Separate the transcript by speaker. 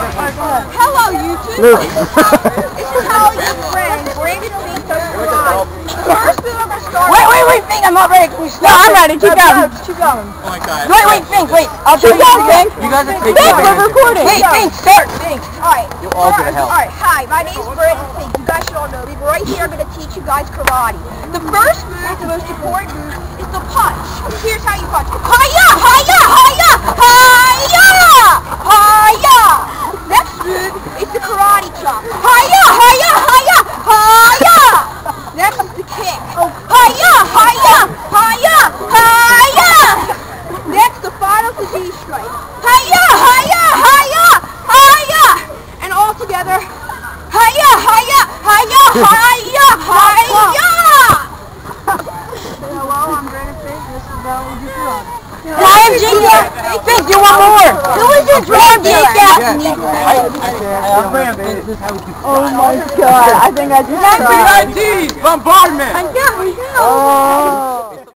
Speaker 1: Hello, YouTube. This is how your friend Brandon Fink does karate. First move I'm gonna start.
Speaker 2: Wait, Fink, I'm not ready. No, I'm ready. Keep going.
Speaker 1: Keep going.
Speaker 3: Oh my God.
Speaker 2: Wait, Fink, wait. I'll show you. Fink.
Speaker 3: You guys are
Speaker 2: Fink, we're recording. Wait, Fink, start.
Speaker 1: Fink. Alright.
Speaker 3: You're all gonna help.
Speaker 1: Alright, hi, my name's Brandon Fink. You guys should all know me. Right here, I'm gonna teach you guys karate. The first move, the most important move, is the punch. Here's how you punch. Hi-ya! Hi-ya! Hi-ya! Hi-ya! Hi-ya! Next move is the karate chop. Hi-ya! Hi-ya! Hi-ya! Hi-ya! Next is the kick. Hi-ya! Hi-ya! Hi-ya! Hi-ya! Next, the final is the strike. Hi-ya! Hi-ya! Hi-ya! Hi-ya! And all together, hi-ya! Hi-ya! Hi-ya! Hi-ya! Hi-ya! Hello, I'm Brandon Fink. This is how we do karate.
Speaker 2: I am Jake. Fink, do one more. Who is your friend, Jake?
Speaker 3: I'm Brandon Fink. This is how we do.
Speaker 2: Oh my God! I think I just.
Speaker 3: Bombardment.
Speaker 2: I can't.